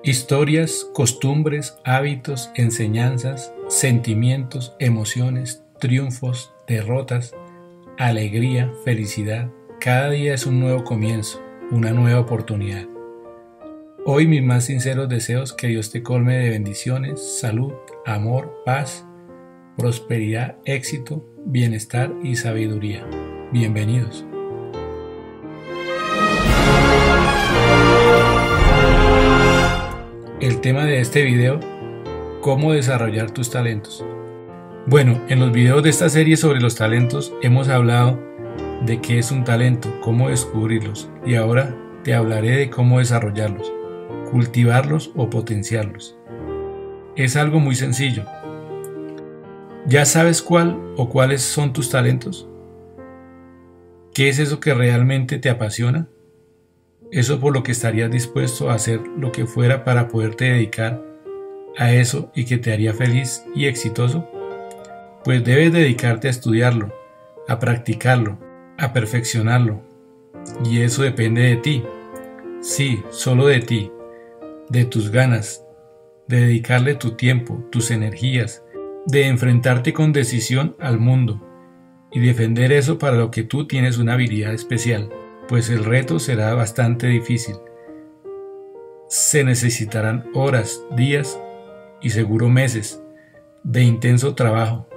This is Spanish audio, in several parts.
Historias, costumbres, hábitos, enseñanzas, sentimientos, emociones, triunfos, derrotas, alegría, felicidad. Cada día es un nuevo comienzo, una nueva oportunidad. Hoy mis más sinceros deseos que Dios te colme de bendiciones, salud, amor, paz, prosperidad, éxito, bienestar y sabiduría. Bienvenidos. El tema de este video: ¿cómo desarrollar tus talentos? Bueno, en los videos de esta serie sobre los talentos hemos hablado de qué es un talento, cómo descubrirlos, y ahora te hablaré de cómo desarrollarlos, cultivarlos o potenciarlos. Es algo muy sencillo. ¿Ya sabes cuál o cuáles son tus talentos? ¿Qué es eso que realmente te apasiona? Eso por lo que estarías dispuesto a hacer lo que fuera para poderte dedicar a eso y que te haría feliz y exitoso. Pues debes dedicarte a estudiarlo, a practicarlo, a perfeccionarlo. Y eso depende de ti. Sí, solo de ti, de tus ganas, de dedicarle tu tiempo, tus energías, de enfrentarte con decisión al mundo y defender eso para lo que tú tienes una habilidad especial. Pues el reto será bastante difícil. Se necesitarán horas, días y seguro meses de intenso trabajo,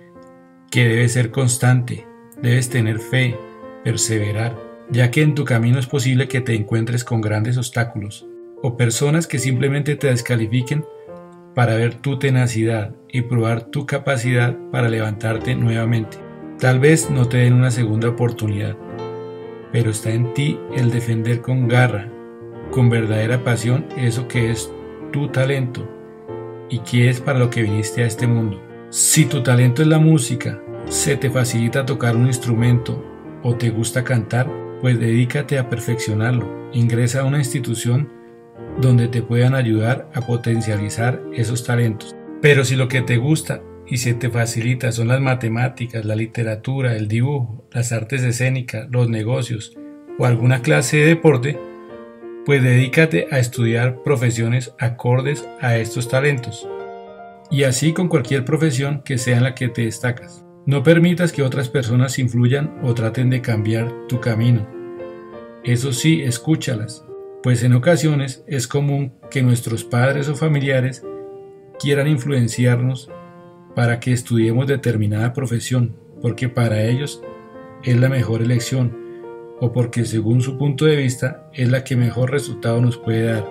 que debe ser constante, debes tener fe, perseverar, ya que en tu camino es posible que te encuentres con grandes obstáculos o personas que simplemente te descalifiquen para ver tu tenacidad y probar tu capacidad para levantarte nuevamente. Tal vez no te den una segunda oportunidad, pero está en ti el defender con garra, con verdadera pasión, eso que es tu talento y que es para lo que viniste a este mundo. Si tu talento es la música, se te facilita tocar un instrumento o te gusta cantar, pues dedícate a perfeccionarlo. Ingresa a una institución donde te puedan ayudar a potencializar esos talentos. Pero si lo que te gusta y se te facilita son las matemáticas, la literatura, el dibujo, las artes escénicas, los negocios o alguna clase de deporte, pues dedícate a estudiar profesiones acordes a estos talentos. Y así con cualquier profesión que sea en la que te destacas. No permitas que otras personas influyan o traten de cambiar tu camino. Eso sí, escúchalas, pues en ocasiones es común que nuestros padres o familiares quieran influenciarnos para que estudiemos determinada profesión, porque para ellos es la mejor elección, o porque según su punto de vista es la que mejor resultado nos puede dar,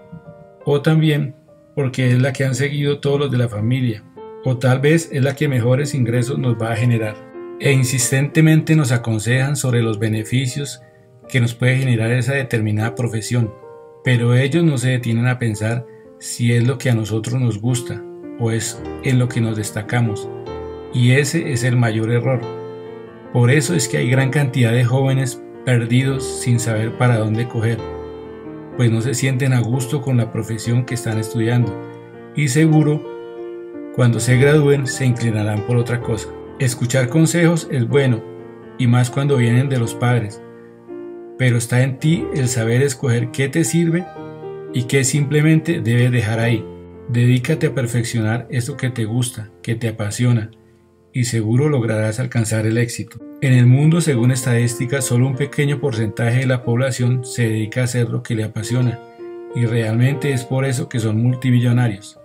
o también porque es la que han seguido todos los de la familia, o tal vez es la que mejores ingresos nos va a generar, e insistentemente nos aconsejan sobre los beneficios que nos puede generar esa determinada profesión, pero ellos no se detienen a pensar si es lo que a nosotros nos gusta, o es en lo que nos destacamos, y ese es el mayor error. Por eso es que hay gran cantidad de jóvenes perdidos sin saber para dónde coger, pues no se sienten a gusto con la profesión que están estudiando, y seguro cuando se gradúen se inclinarán por otra cosa. Escuchar consejos es bueno, y más cuando vienen de los padres, pero está en ti el saber escoger qué te sirve y qué simplemente debes dejar ahí. Dedícate a perfeccionar eso que te gusta, que te apasiona, y seguro lograrás alcanzar el éxito. En el mundo, según estadísticas, solo un pequeño porcentaje de la población se dedica a hacer lo que le apasiona, y realmente es por eso que son multimillonarios.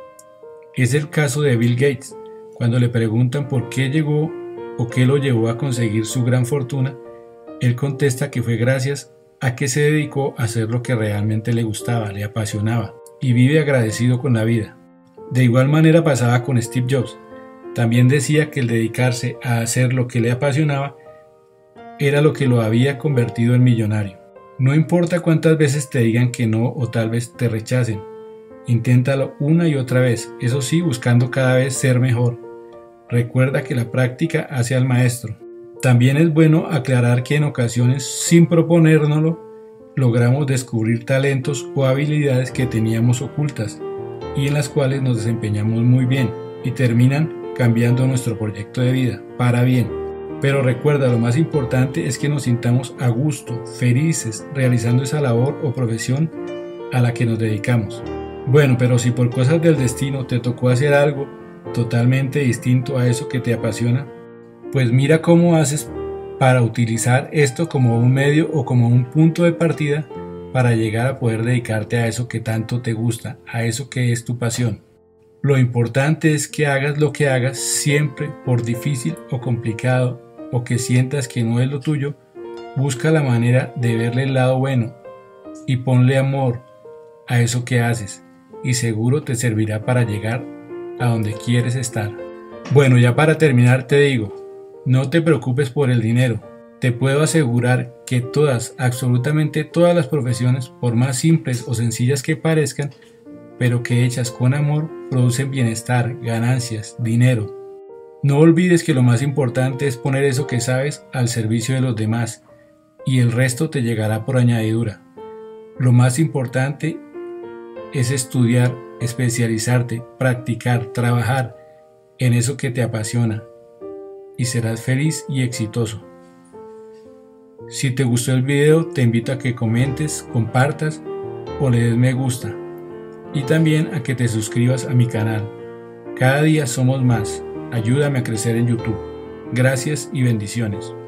Es el caso de Bill Gates. Cuando le preguntan por qué llegó o qué lo llevó a conseguir su gran fortuna, él contesta que fue gracias a que se dedicó a hacer lo que realmente le gustaba, le apasionaba, y vive agradecido con la vida. De igual manera pasaba con Steve Jobs. También decía que el dedicarse a hacer lo que le apasionaba era lo que lo había convertido en millonario. No importa cuántas veces te digan que no o tal vez te rechacen, inténtalo una y otra vez, eso sí, buscando cada vez ser mejor. Recuerda que la práctica hace al maestro. También es bueno aclarar que en ocasiones, sin proponérnoslo, logramos descubrir talentos o habilidades que teníamos ocultas y en las cuales nos desempeñamos muy bien y terminan cambiando nuestro proyecto de vida para bien. Pero recuerda, lo más importante es que nos sintamos a gusto, felices, realizando esa labor o profesión a la que nos dedicamos. Bueno, pero si por cosas del destino te tocó hacer algo totalmente distinto a eso que te apasiona, pues mira cómo haces para utilizar esto como un medio o como un punto de partida para llegar a poder dedicarte a eso que tanto te gusta, a eso que es tu pasión. Lo importante es que hagas lo que hagas, siempre, por difícil o complicado o que sientas que no es lo tuyo, busca la manera de verle el lado bueno y ponle amor a eso que haces y seguro te servirá para llegar a donde quieres estar. Bueno, ya para terminar te digo, no te preocupes por el dinero. Te puedo asegurar que todas, absolutamente todas las profesiones, por más simples o sencillas que parezcan, pero que hechas con amor, producen bienestar, ganancias, dinero. No olvides que lo más importante es poner eso que sabes al servicio de los demás y el resto te llegará por añadidura. Lo más importante es estudiar, especializarte, practicar, trabajar en eso que te apasiona y serás feliz y exitoso. Si te gustó el video, te invito a que comentes, compartas o le des me gusta y también a que te suscribas a mi canal. Cada día somos más. Ayúdame a crecer en YouTube. Gracias y bendiciones.